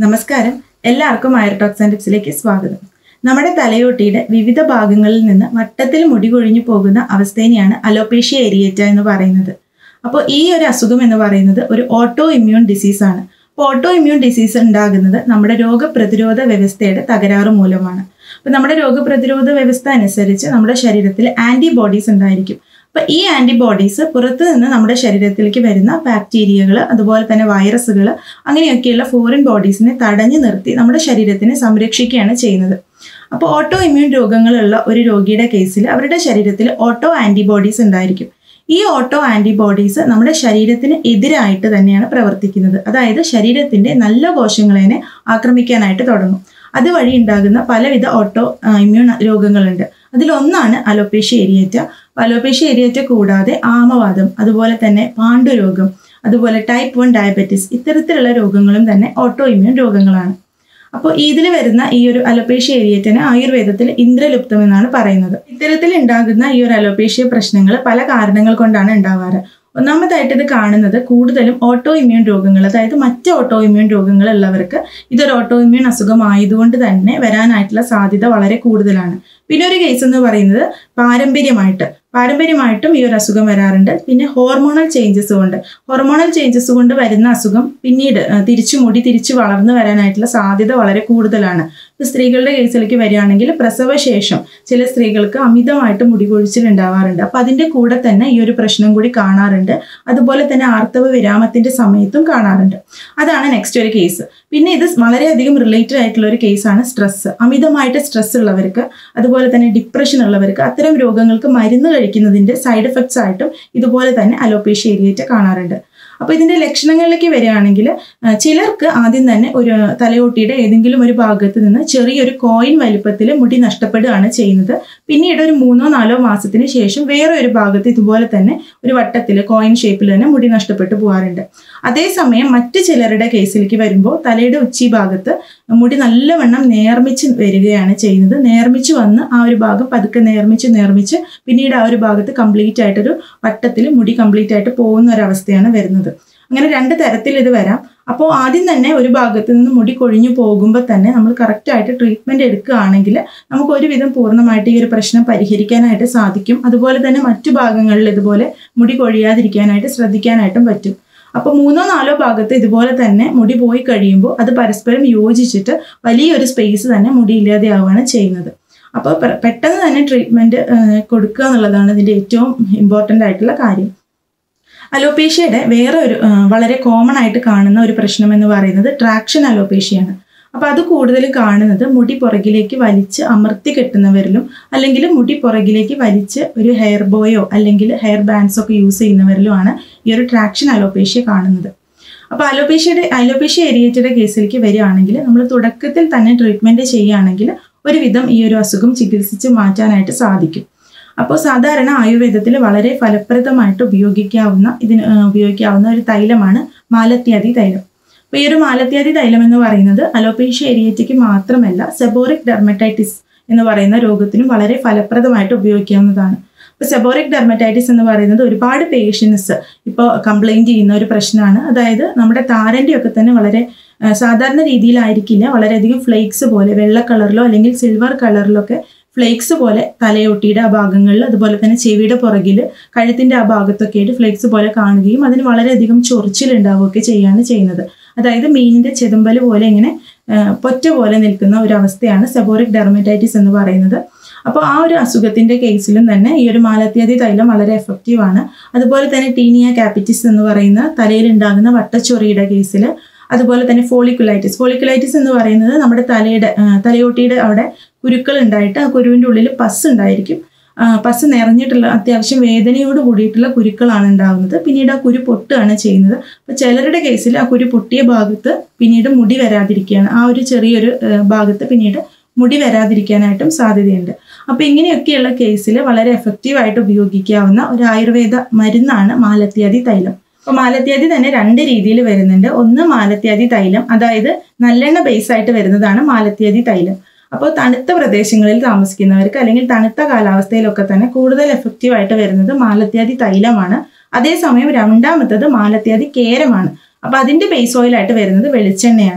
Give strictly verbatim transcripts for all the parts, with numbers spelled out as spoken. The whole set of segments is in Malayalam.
നമസ്കാരം, എല്ലാവർക്കും ആയുർടോക്സ് ആൻഡ് ടിപ്സിലേക്ക് സ്വാഗതം. നമ്മുടെ തലയോട്ടിയുടെ വിവിധ ഭാഗങ്ങളിൽ നിന്ന് വട്ടത്തിൽ മുടി കൊഴിഞ്ഞു പോകുന്ന അവസ്ഥയെയാണ് അലോപേഷ്യ ഏരിയേറ്റ എന്ന് പറയുന്നത്. അപ്പോൾ ഈ ഒരു അസുഖം എന്ന് പറയുന്നത് ഒരു ഓട്ടോ ഇമ്മ്യൂൺ ഡിസീസാണ്. അപ്പോൾ ഓട്ടോ ഇമ്മ്യൂൺ ഡിസീസ് ഉണ്ടാകുന്നത് നമ്മുടെ രോഗപ്രതിരോധ വ്യവസ്ഥയുടെ തകരാറ് മൂലമാണ്. അപ്പോൾ നമ്മുടെ രോഗപ്രതിരോധ വ്യവസ്ഥ അനുസരിച്ച് നമ്മുടെ ശരീരത്തിൽ ആൻറ്റിബോഡീസ് ഉണ്ടായിരിക്കും. അപ്പോൾ ഈ ആൻറ്റിബോഡീസ് പുറത്തു നിന്ന് നമ്മുടെ ശരീരത്തിലേക്ക് വരുന്ന ബാക്ടീരിയകൾ, അതുപോലെ തന്നെ വൈറസുകൾ, അങ്ങനെയൊക്കെയുള്ള ഫോറിൻ ബോഡീസിനെ തടഞ്ഞു നിർത്തി നമ്മുടെ ശരീരത്തിനെ സംരക്ഷിക്കുകയാണ് ചെയ്യുന്നത്. അപ്പോൾ ഓട്ടോ ഇമ്മ്യൂൺ രോഗങ്ങളുള്ള ഒരു രോഗിയുടെ കേസിൽ അവരുടെ ശരീരത്തിൽ ഓട്ടോ ആൻറ്റിബോഡീസ് ഉണ്ടായിരിക്കും. ഈ ഓട്ടോ ആൻറ്റിബോഡീസ് നമ്മുടെ ശരീരത്തിന് എതിരായിട്ട് തന്നെയാണ് പ്രവർത്തിക്കുന്നത്. അതായത് ശരീരത്തിൻ്റെ നല്ല കോശങ്ങളെ ആക്രമിക്കാനായിട്ട് തുടങ്ങും. അതുവഴി ഉണ്ടാകുന്ന പലവിധ ഓട്ടോ ഇമ്മ്യൂൺ രോഗങ്ങളുണ്ട്. അതിലൊന്നാണ് അലോപേഷ്യ ഏരിയേറ്റ. അലോപേഷ്യ ഏരിയേറ്റ കൂടാതെ ആമവാദം, അതുപോലെ തന്നെ പാണ്ഡുരോഗം, അതുപോലെ ടൈപ്പ് വൺ ഡയബറ്റിസ്, ഇത്തരത്തിലുള്ള രോഗങ്ങളും തന്നെ ഓട്ടോ ഇമ്മ്യൂൺ രോഗങ്ങളാണ്. അപ്പോൾ ഇതിൽ വരുന്ന ഈ ഒരു അലോപേഷ്യ ഏരിയേറ്റന് ആയുർവേദത്തിൽ ഇന്ദ്രലുപ്തം എന്നാണ് പറയുന്നത്. ഇത്തരത്തിൽ ഉണ്ടാകുന്ന ഈ ഒരു അലോപേഷ്യ പ്രശ്നങ്ങൾ പല കാരണങ്ങൾ കൊണ്ടാണ് ഉണ്ടാവാറ്. ഒന്നാമതായിട്ട് ഇത് കാണുന്നത് കൂടുതലും ഓട്ടോ ഇമ്മ്യൂൺ രോഗങ്ങൾ, അതായത് മറ്റ് ഓട്ടോ ഇമ്മ്യൂൺ രോഗങ്ങൾ ഉള്ളവർക്ക് ഇതൊരു ഓട്ടോ ഇമ്മ്യൂൺ അസുഖമായതുകൊണ്ട് തന്നെ വരാനായിട്ടുള്ള സാധ്യത വളരെ കൂടുതലാണ്. പിന്നെ ഒരു കേസ് എന്ന് പറയുന്നത് പാരമ്പര്യമായിട്ട് പാരമ്പര്യമായിട്ടും ഈ ഒരു അസുഖം വരാറുണ്ട്. പിന്നെ ഹോർമോണൽ ചേഞ്ചസ് കൊണ്ട് ഹോർമോണൽ ചേഞ്ചസ് കൊണ്ട് വരുന്ന അസുഖം പിന്നീട് തിരിച്ചു മുടി തിരിച്ചു വളർന്നു വരാനായിട്ടുള്ള സാധ്യത വളരെ കൂടുതലാണ്. ഇപ്പോൾ സ്ത്രീകളുടെ കേസിലേക്ക് വരികയാണെങ്കിൽ പ്രസവശേഷം ചില സ്ത്രീകൾക്ക് അമിതമായിട്ട് മുടി കൊഴിച്ചിൽ ഉണ്ടാവാറുണ്ട്. അപ്പോൾ അതിൻ്റെ കൂടെ തന്നെ ഈ ഒരു പ്രശ്നം കൂടി കാണാറുണ്ട്. അതുപോലെ തന്നെ ആർത്തവ വിരാമത്തിൻ്റെ സമയത്തും കാണാറുണ്ട്. അതാണ് നെക്സ്റ്റ് ഒരു കേസ്. പിന്നെ ഇത് വളരെയധികം റിലേറ്റഡ് ആയിട്ടുള്ള ഒരു കേസാണ് സ്ട്രെസ്സ്. അമിതമായിട്ട് സ്ട്രെസ് ഉള്ളവർക്ക്, അതുപോലെ തന്നെ ഡിപ്രഷൻ ഉള്ളവർക്ക് അത്തരം രോഗങ്ങൾക്ക് മരുന്ന് കഴിക്കുന്നതിൻ്റെ സൈഡ് എഫക്ട്സ് ആയിട്ടും ഇതുപോലെ തന്നെ അലോപേഷ്യ ഏരിയേറ്റ കാണാറുണ്ട്. അപ്പോൾ ഇതിൻ്റെ ലക്ഷണങ്ങളിലേക്ക് വരികയാണെങ്കിൽ ചിലർക്ക് ആദ്യം തന്നെ ഒരു തലയോട്ടിയുടെ ഏതെങ്കിലും ഒരു ഭാഗത്ത് നിന്ന് ചെറിയൊരു കോയിൻ വലിപ്പത്തിൽ മുടി നഷ്ടപ്പെടുകയാണ് ചെയ്യുന്നത്. പിന്നീട് ഒരു മൂന്നോ നാലോ മാസത്തിന് ശേഷം വേറെ ഒരു ഭാഗത്ത് ഇതുപോലെ തന്നെ ഒരു വട്ടത്തിൽ കോയിൻ ഷേപ്പിൽ തന്നെ മുടി നഷ്ടപ്പെട്ടു പോകാറുണ്ട്. അതേസമയം മറ്റ് ചിലരുടെ കേസിലേക്ക് വരുമ്പോൾ തലയുടെ ഉച്ചി ഭാഗത്ത് മുടി നല്ലവണ്ണം നേർമിച്ച് വരികയാണ് ചെയ്യുന്നത്. നേർമിച്ച് വന്ന് ആ ഒരു ഭാഗം പതുക്കെ നേർമിച്ച് നേർമിച്ച് പിന്നീട് ആ ഒരു ഭാഗത്ത് കംപ്ലീറ്റ് ആയിട്ടൊരു വട്ടത്തിൽ മുടി കംപ്ലീറ്റ് ആയിട്ട് പോകുന്ന ഒരവസ്ഥയാണ് വരുന്നത്. അങ്ങനെ രണ്ട് തരത്തിൽ ഇത് വരാം. അപ്പോൾ ആദ്യം തന്നെ ഒരു ഭാഗത്ത് നിന്ന് മുടി കൊഴിഞ്ഞു പോകുമ്പോൾ തന്നെ നമ്മൾ കറക്റ്റായിട്ട് ട്രീറ്റ്മെൻറ്റ് എടുക്കുകയാണെങ്കിൽ നമുക്ക് ഒരുവിധം പൂർണ്ണമായിട്ട് ഈ ഒരു പ്രശ്നം പരിഹരിക്കാനായിട്ട് സാധിക്കും. അതുപോലെ തന്നെ മറ്റു ഭാഗങ്ങളിൽ ഇതുപോലെ മുടി കൊഴിയാതിരിക്കാനായിട്ട് ശ്രദ്ധിക്കാനായിട്ടും പറ്റും. അപ്പോൾ മൂന്നോ നാലോ ഭാഗത്ത് ഇതുപോലെ തന്നെ മുടി പോയി കഴിയുമ്പോൾ അത് പരസ്പരം യോജിച്ചിട്ട് വലിയൊരു സ്പേസ് തന്നെ മുടി ഇല്ലാതെയാവുകയാണ് ചെയ്യുന്നത്. അപ്പോൾ പെട്ടെന്ന് തന്നെ ട്രീറ്റ്മെൻറ്റ് കൊടുക്കുക എന്നുള്ളതാണ് ഇതിൻ്റെ ഏറ്റവും ഇമ്പോർട്ടൻ്റ് ആയിട്ടുള്ള കാര്യം. അലോപേഷ്യയുടെ വേറെ ഒരു വളരെ കോമൺ ആയിട്ട് കാണുന്ന ഒരു പ്രശ്നം എന്ന് പറയുന്നത് ട്രാക്ഷൻ അലോപേഷ്യയാണ്. അപ്പോൾ അത് കൂടുതലും കാണുന്നത് മുടി പുറകിലേക്ക് വലിച്ച് അമർത്തി കെട്ടുന്നവരിലും, അല്ലെങ്കിൽ മുടി പുറകിലേക്ക് വലിച്ച് ഒരു ഹെയർ ബോയോ അല്ലെങ്കിൽ ഹെയർ ബാൻഡ്സോ ഒക്കെ യൂസ് ചെയ്യുന്നവരിലുമാണ് ഈ ഒരു ട്രാക്ഷൻ അലോപേഷ്യ കാണുന്നത്. അപ്പോൾ അലോപേഷ്യയുടെ അലോപേഷ്യ ഏരിയേറ്റയുടെ കേസിലേക്ക് വരികയാണെങ്കിൽ നമ്മൾ തുടക്കത്തിൽ തന്നെ ട്രീറ്റ്മെൻറ്റ് ചെയ്യുകയാണെങ്കിൽ ഒരുവിധം ഈ ഒരു അസുഖം ചികിത്സിച്ച് മാറ്റാനായിട്ട് സാധിക്കും. അപ്പോൾ സാധാരണ ആയുർവേദത്തിൽ വളരെ ഫലപ്രദമായിട്ട് ഉപയോഗിക്കാവുന്ന ഇതിന് ഉപയോഗിക്കാവുന്ന ഒരു തൈലമാണ് മാലത്യാദി തൈലം. അപ്പോൾ ഈ ഒരു മാലത്യാദി തൈലം എന്ന് പറയുന്നത് അലോപേഷ്യ ഏരിയേറ്റയ്ക്ക് മാത്രമല്ല സെബോറിക് ഡെർമറ്റൈറ്റിസ് എന്ന് പറയുന്ന രോഗത്തിനും വളരെ ഫലപ്രദമായിട്ട് ഉപയോഗിക്കാവുന്നതാണ്. ഇപ്പോൾ സെബോറിക് ഡെർമറ്റൈറ്റിസ് എന്ന് പറയുന്നത് ഒരുപാട് പേഷ്യൻസ് ഇപ്പോൾ കംപ്ലയിൻറ്റ് ചെയ്യുന്ന ഒരു പ്രശ്നമാണ്. അതായത് നമ്മുടെ താരൻ്റെ ഒക്കെ തന്നെ വളരെ സാധാരണ രീതിയിലായിരിക്കില്ല, വളരെയധികം ഫ്ലേക്സ് പോലെ വെള്ള കളറിലോ അല്ലെങ്കിൽ സിൽവർ കളറിലോ ഒക്കെ ഫ്ലേക്സ് പോലെ തലയോട്ടിയുടെ ആ ഭാഗങ്ങളിൽ, അതുപോലെ തന്നെ ചെവിയുടെ പുറകിൽ, കഴുത്തിൻ്റെ ആ ഭാഗത്തൊക്കെ ആയിട്ട് ഫ്ലേക്സ് പോലെ കാണുകയും അതിന് വളരെയധികം ചൊറിച്ചിലുണ്ടാവുകയൊക്കെ ചെയ്യുകയാണ് ചെയ്യുന്നത്. അതായത് മീനിൻ്റെ ചെതുമ്പൽ പോലെ ഇങ്ങനെ പൊറ്റ പോലെ നിൽക്കുന്ന ഒരു അവസ്ഥയാണ് സെബോറിക് ഡെർമറ്റൈറ്റിസ് എന്ന് പറയുന്നത്. അപ്പോൾ ആ ഒരു അസുഖത്തിൻ്റെ കേസിലും തന്നെ ഈ ഒരു മാലത്യാദി തൈലം വളരെ എഫക്റ്റീവാണ്. അതുപോലെ തന്നെ ടീനിയ ക്യാപിറ്റിസ് എന്ന് പറയുന്ന തലയിലുണ്ടാകുന്ന വട്ടച്ചൊറിയുടെ കേസിൽ, അതുപോലെ തന്നെ ഫോളിക്കുലൈറ്റിസ് ഫോളിക്കുലൈറ്റിസ് എന്ന് പറയുന്നത് നമ്മുടെ തലയുടെ തലയോട്ടിയുടെ അവിടെ കുരുക്കൾ ഉണ്ടായിട്ട് ആ കുരുവിൻ്റെ ഉള്ളിൽ പസ് ഉണ്ടായിരിക്കും. പസ് നിറഞ്ഞിട്ടുള്ള അത്യാവശ്യം വേദനയോട് കൂടിയിട്ടുള്ള കുരുക്കളാണ് ഉണ്ടാകുന്നത്. പിന്നീട് ആ കുരു പൊട്ടുകയാണ് ചെയ്യുന്നത്. അപ്പോൾ ചിലരുടെ കേസിൽ ആ കുരു പൊട്ടിയ ഭാഗത്ത് പിന്നീട് മുടി വരാതിരിക്കുകയാണ്. ആ ഒരു ചെറിയൊരു ഭാഗത്ത് പിന്നീട് മുടി വരാതിരിക്കാനായിട്ടും സാധ്യതയുണ്ട്. അപ്പോൾ ഇങ്ങനെയൊക്കെയുള്ള കേസിൽ വളരെ എഫക്റ്റീവായിട്ട് ഉപയോഗിക്കാവുന്ന ഒരു ആയുർവേദ മരുന്നാണ് മാലത്യാദി തൈലം. അപ്പോൾ മാലത്യാദി തന്നെ രണ്ട് രീതിയിൽ വരുന്നുണ്ട്. ഒന്ന് മാലത്യാദി തൈലം, അതായത് നല്ലെണ്ണ ബേസായിട്ട് വരുന്നതാണ് മാലത്യാദി തൈലം. അപ്പോൾ തണുത്ത പ്രദേശങ്ങളിൽ താമസിക്കുന്നവർക്ക് അല്ലെങ്കിൽ തണുത്ത കാലാവസ്ഥയിലൊക്കെ തന്നെ കൂടുതൽ എഫക്റ്റീവായിട്ട് വരുന്നത് മാലത്യാദി തൈലമാണ്. അതേസമയം രണ്ടാമത്തത് മാലത്യാദി കേരമാണ്. അപ്പോൾ അതിൻ്റെ ബേസ് ഓയിലായിട്ട് വരുന്നത് വെളിച്ചെണ്ണയാണ്.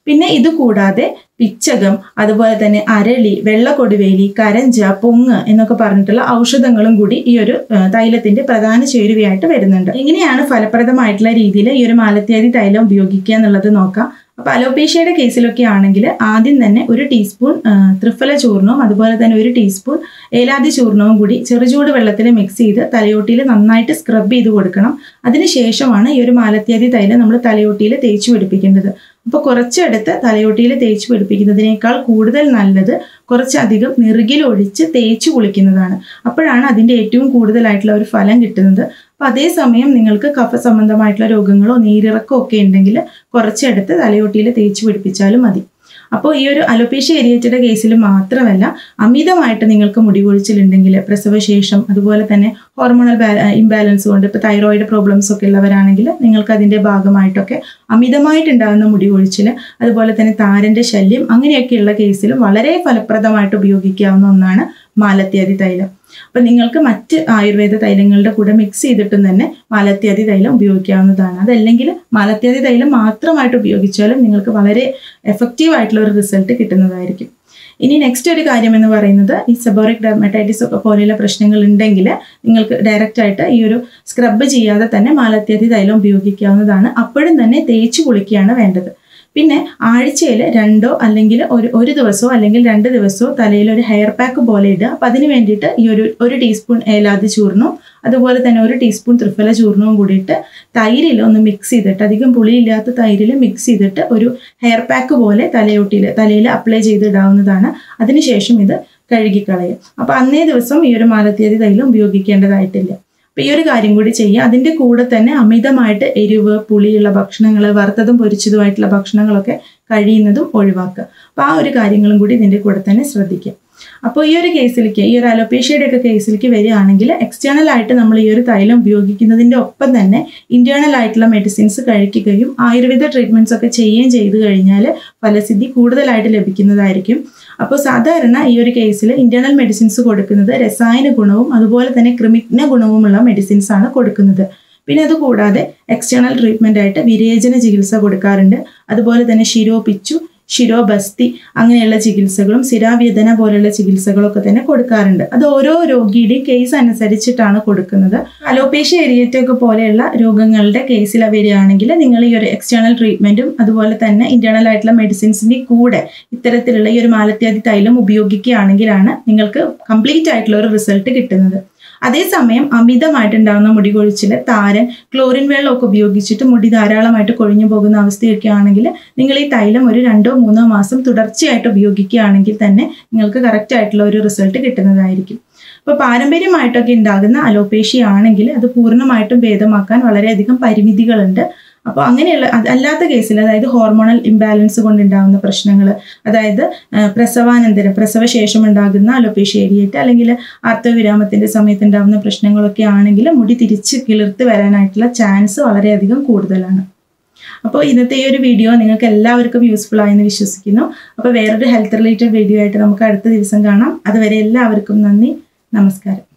പിന്നെ ഇത് കൂടാതെ പിച്ചകം, അതുപോലെ തന്നെ അരളി, വെള്ളക്കൊടുവേലി, കരഞ്ച, പൊങ്ങ് എന്നൊക്കെ പറഞ്ഞിട്ടുള്ള ഔഷധങ്ങളും കൂടി ഈ ഒരു തൈലത്തിന്റെ പ്രധാന ചേരുവയായിട്ട് വരുന്നുണ്ട്. എങ്ങനെയാണ് ഫലപ്രദമായിട്ടുള്ള രീതിയിൽ ഈ ഒരു മാലത്യാദി തൈലം ഉപയോഗിക്കുക എന്നുള്ളത് നോക്കാം. അപ്പോൾ അലോപേഷ്യയുടെ കേസിലൊക്കെ ആണെങ്കിൽ ആദ്യം തന്നെ ഒരു ടീസ്പൂൺ ത്രിഫല ചൂർണവും അതുപോലെ തന്നെ ഒരു ടീസ്പൂൺ ഏലാദി ചൂർണവും കൂടി ചെറുചൂട് വെള്ളത്തിൽ മിക്സ് ചെയ്ത് തലയോട്ടിയിൽ നന്നായിട്ട് സ്ക്രബ് ചെയ്ത് കൊടുക്കണം. അതിനുശേഷമാണ് ഈ ഒരു മാലത്യാദി തൈലം നമ്മൾ തലയോട്ടിയിൽ തേച്ച് പിടിപ്പിക്കേണ്ടത്. അപ്പോൾ കുറച്ചെടുത്ത് തലയോട്ടിയിൽ തേച്ച് പിടിപ്പിക്കുന്നതിനേക്കാൾ കൂടുതൽ നല്ലത് കുറച്ചധികം നെറുകിൽ ഒഴിച്ച് തേച്ച് കുളിക്കുന്നതാണ്. അപ്പോഴാണ് അതിൻ്റെ ഏറ്റവും കൂടുതലായിട്ടുള്ള ഒരു ഫലം കിട്ടുന്നത്. അപ്പോൾ അതേസമയം നിങ്ങൾക്ക് കഫ സംബന്ധമായിട്ടുള്ള രോഗങ്ങളോ നീരിറക്കമോ ഒക്കെ ഉണ്ടെങ്കിൽ കുറച്ചെടുത്ത് തലയോട്ടിയിൽ തേച്ച് പിടിപ്പിച്ചാലും മതി. അപ്പോൾ ഈ ഒരു അലോപേഷ്യ ഏരിയേറ്റയുടെ കേസിൽ മാത്രമല്ല, അമിതമായിട്ട് നിങ്ങൾക്ക് മുടി കൊഴിച്ചിലുണ്ടെങ്കിൽ പ്രസവശേഷം, അതുപോലെ തന്നെ ഹോർമോണൽ ഇംബാലൻസ് കൊണ്ട് ഇപ്പോൾ തൈറോയിഡ് പ്രോബ്ലംസ് ഒക്കെ ഉള്ളവരാണെങ്കിൽ നിങ്ങൾക്ക് അതിൻ്റെ ഭാഗമായിട്ടൊക്കെ അമിതമായിട്ടുണ്ടാകുന്ന മുടി കൊഴിച്ചിൽ, അതുപോലെ തന്നെ താരൻ്റെ ശല്യം, അങ്ങനെയൊക്കെയുള്ള കേസിലും വളരെ ഫലപ്രദമായിട്ട് ഉപയോഗിക്കാവുന്ന ഒന്നാണ് മാലത്യാദി തൈലം. അപ്പം നിങ്ങൾക്ക് മറ്റ് ആയുർവേദ തൈലങ്ങളുടെ കൂടെ മിക്സ് ചെയ്തിട്ടും തന്നെ മാലത്യാദി തൈലം ഉപയോഗിക്കാവുന്നതാണ്. അതല്ലെങ്കിൽ മാലത്യാദി തൈലം മാത്രമായിട്ട് ഉപയോഗിച്ചാലും നിങ്ങൾക്ക് വളരെ എഫക്റ്റീവ് ആയിട്ടുള്ള ഒരു റിസൾട്ട് കിട്ടുന്നതായിരിക്കും. ഇനി നെക്സ്റ്റ് ഒരു കാര്യം എന്ന് പറയുന്നത്, ഈ സെബോറിക് ഡെർമറ്റൈറ്റിസ് ഒക്കെ പോലെയുള്ള പ്രശ്നങ്ങൾ ഉണ്ടെങ്കിൽ നിങ്ങൾക്ക് ഡയറക്റ്റ് ആയിട്ട് ഈ ഒരു സ്ക്രബ് ചെയ്യാതെ തന്നെ മാലത്യാദി തൈലം ഉപയോഗിക്കാവുന്നതാണ്. അപ്പോഴും തന്നെ തേച്ച് കുളിക്കുകയാണ് വേണ്ടത്. പിന്നെ ആഴ്ചയിൽ രണ്ടോ അല്ലെങ്കിൽ ഒരു ഒരു ദിവസമോ അല്ലെങ്കിൽ രണ്ട് ദിവസമോ തലയിൽ ഒരു ഹെയർ പാക്ക് പോലെ ഇടുക. അപ്പം അതിന് വേണ്ടിയിട്ട് ഈ ഒരു ഒരു ടീസ്പൂൺ ഏലാദി ചൂർണവും അതുപോലെ തന്നെ ഒരു ടീസ്പൂൺ ത്രിഫല ചൂർണവും കൂടിയിട്ട് തൈരിൽ ഒന്ന് മിക്സ് ചെയ്തിട്ട്, അധികം പുളിയില്ലാത്ത തൈരിൽ മിക്സ് ചെയ്തിട്ട് ഒരു ഹെയർ പാക്ക് പോലെ തലയോട്ടിയിൽ തലയിൽ അപ്ലൈ ചെയ്തിടാവുന്നതാണ്. അതിനുശേഷം ഇത് കഴുകിക്കളയും. അപ്പോൾ അന്നേ ദിവസം ഈ ഒരു മാലത്യാദി തൈലം ഉപയോഗിക്കേണ്ടതായിട്ടില്ല. അപ്പോൾ ഈ ഒരു കാര്യം കൂടി ചെയ്യുക. അതിൻ്റെ കൂടെ തന്നെ അമിതമായിട്ട് എരിവ്, പുളിയുള്ള ഭക്ഷണങ്ങൾ, വറുത്തതും പൊരിച്ചതുമായിട്ടുള്ള ഭക്ഷണങ്ങളൊക്കെ കഴിയുന്നതും ഒഴിവാക്കുക. അപ്പോൾ ആ ഒരു കാര്യങ്ങളും കൂടി ഇതിൻ്റെ കൂടെ തന്നെ ശ്രദ്ധിക്കുക. അപ്പോൾ ഈ ഒരു കേസിലേക്ക്, ഈ ഒരു അലോപേഷ്യയുടെ ഒക്കെ കേസിലേക്ക് വരികയാണെങ്കിൽ എക്സ്റ്റേണൽ ആയിട്ട് നമ്മൾ ഈ ഒരു തൈലം ഉപയോഗിക്കുന്നതിൻ്റെ ഒപ്പം തന്നെ ഇന്റേണൽ ആയിട്ടുള്ള മെഡിസിൻസ് കഴിക്കുകയും ആയുർവേദ ട്രീറ്റ്മെൻറ്റ്സ് ഒക്കെ ചെയ്യുകയും ചെയ്തു കഴിഞ്ഞാൽ ഫലസിദ്ധി കൂടുതലായിട്ട് ലഭിക്കുന്നതായിരിക്കും. അപ്പോൾ സാധാരണ ഈ ഒരു കേസിൽ ഇന്റേണൽ മെഡിസിൻസ് കൊടുക്കുന്നത് രസായന ഗുണവും അതുപോലെ തന്നെ കൃമിജ്ഞ ഗുണവുമുള്ള മെഡിസിൻസ് ആണ് കൊടുക്കുന്നത്. പിന്നെ അതുകൂടാതെ എക്സ്റ്റേണൽ ട്രീറ്റ്മെൻ്റ് ആയിട്ട് വിരേചന ചികിത്സ കൊടുക്കാറുണ്ട്. അതുപോലെ തന്നെ ശിരോപിച്ചു, ശിരോബസ്തി അങ്ങനെയുള്ള ചികിത്സകളും സിരാവേദന പോലെയുള്ള ചികിത്സകളൊക്കെ തന്നെ കൊടുക്കാറുണ്ട്. അത് ഓരോ രോഗിയുടെയും കേസ് അനുസരിച്ചിട്ടാണ് കൊടുക്കുന്നത്. അലോപേഷ്യ ഏരിയേറ്റ ഒക്കെ പോലെയുള്ള രോഗങ്ങളുടെ കേസിൽ വരികയാണെങ്കിൽ നിങ്ങൾ ഈ ഒരു എക്സ്റ്റേണൽ ട്രീറ്റ്മെൻറ്റും അതുപോലെ തന്നെ ഇന്റേണൽ ആയിട്ടുള്ള മെഡിസിൻസിൻ്റെ കൂടെ ഇത്തരത്തിലുള്ള ഈ ഒരു മാലത്യാദി തൈലം ഉപയോഗിക്കുകയാണെങ്കിലാണ് നിങ്ങൾക്ക് കംപ്ലീറ്റ് ആയിട്ടുള്ള ഒരു റിസൾട്ട് കിട്ടുന്നത്. അതേസമയം അമിതമായിട്ടുണ്ടാകുന്ന മുടി കൊഴിച്ചിൽ, താരൻ, ക്ലോറിൻ വെള്ളമൊക്കെ ഉപയോഗിച്ചിട്ട് മുടി ധാരാളമായിട്ട് കൊഴിഞ്ഞു പോകുന്ന അവസ്ഥയൊക്കെ ആണെങ്കിൽ നിങ്ങൾ ഈ തൈലം ഒരു രണ്ടോ മൂന്നോ മാസം തുടർച്ചയായിട്ട് ഉപയോഗിക്കുകയാണെങ്കിൽ തന്നെ നിങ്ങൾക്ക് കറക്റ്റ് ആയിട്ടുള്ള ഒരു റിസൾട്ട് കിട്ടുന്നതായിരിക്കും. അപ്പോൾ പാരമ്പര്യമായിട്ടൊക്കെ ഉണ്ടാകുന്ന അലോപേഷ്യ ആണെങ്കിൽ അത് പൂർണ്ണമായിട്ടും ഭേദമാക്കാൻ വളരെയധികം പരിമിതികളുണ്ട്. അപ്പോൾ അങ്ങനെയുള്ള അല്ലാത്ത കേസിൽ, അതായത് ഹോർമോണൽ ഇംബാലൻസ് കൊണ്ടുണ്ടാകുന്ന പ്രശ്നങ്ങൾ, അതായത് പ്രസവാനന്തരം പ്രസവശേഷം ഉണ്ടാകുന്ന അലോപേഷ്യ ഏരിയേറ്റ അല്ലെങ്കിൽ ആർത്തവവിരാമത്തിൻ്റെ സമയത്ത് ഉണ്ടാകുന്ന പ്രശ്നങ്ങളൊക്കെ ആണെങ്കിൽ മുടി തിരിച്ച് കിളിർത്ത് വരാനായിട്ടുള്ള ചാൻസ് വളരെയധികം കൂടുതലാണ്. അപ്പോൾ ഇന്നത്തെ ഈ ഒരു വീഡിയോ നിങ്ങൾക്ക് എല്ലാവർക്കും യൂസ്ഫുൾ ആയെന്ന് വിശ്വസിക്കുന്നു. അപ്പോൾ വേറൊരു ഹെൽത്ത് റിലേറ്റഡ് വീഡിയോ ആയിട്ട് നമുക്ക് അടുത്ത ദിവസം കാണാം. അതുവരെ എല്ലാവർക്കും നന്ദി, നമസ്കാരം.